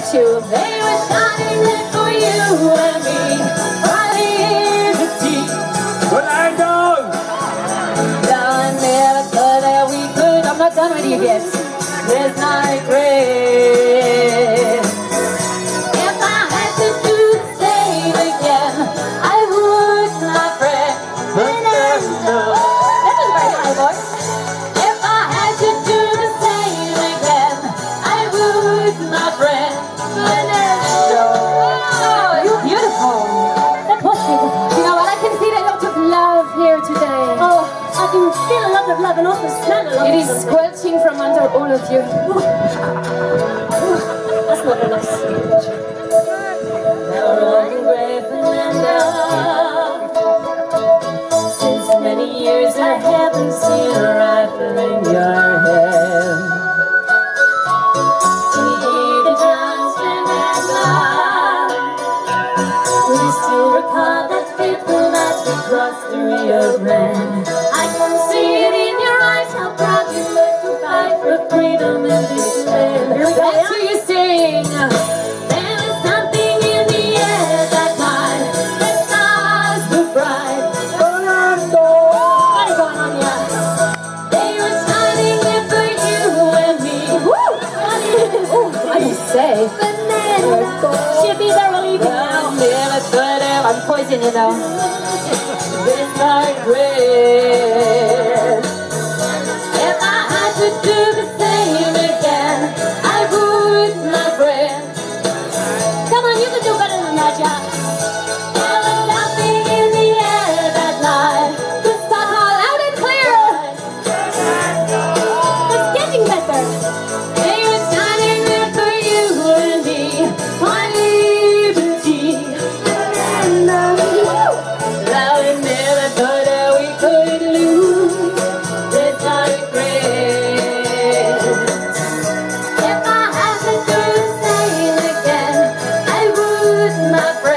get you. They were shining there for you and me. My liberty. Well, I know. Now I never thought that we could. I'm not done with you yet. There's no regret. If I had to do the same again, I would, my friend. That was a very high voice. If I had to do the same again, I would, my friend. Oh, you're beautiful. That was beautiful. You know what? I can feel a lot of love here today. Oh, I can feel a lot of love and also smell a lot It of is love. squelching from under all of you. That's not a nice speech. Since many years I haven't seen a rifle in your hand. We hear the drums and that loud. We still recall that fateful night we crossed the Rio Grande. I can see it in your eyes how proud you look to fight for freedom in this land. That's who you sing. There was something in the air that night. The stars were bright. What is going on here? They were shining there for you and me. Woo! What do you say? She'll be there when you get out. I'm poison, you know. It's like red. If I had to do the same again, I would, my friend. Come on, you can do better than that, yeah. There was something in the air that night. The stars loud and clear. It's getting better. They were shining there for you and me. My liberty. Now we never thought that we could lose. There's not regret. If I had to do the same again, I would, my friend.